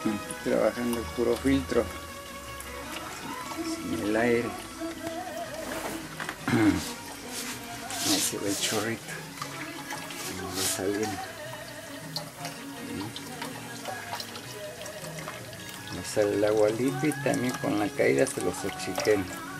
Aquí trabajando el puro filtro, sin el aire. Ahí se ve el chorrito, va saliendo. Me sale el agua limpia y también con la caída se los oxigeno.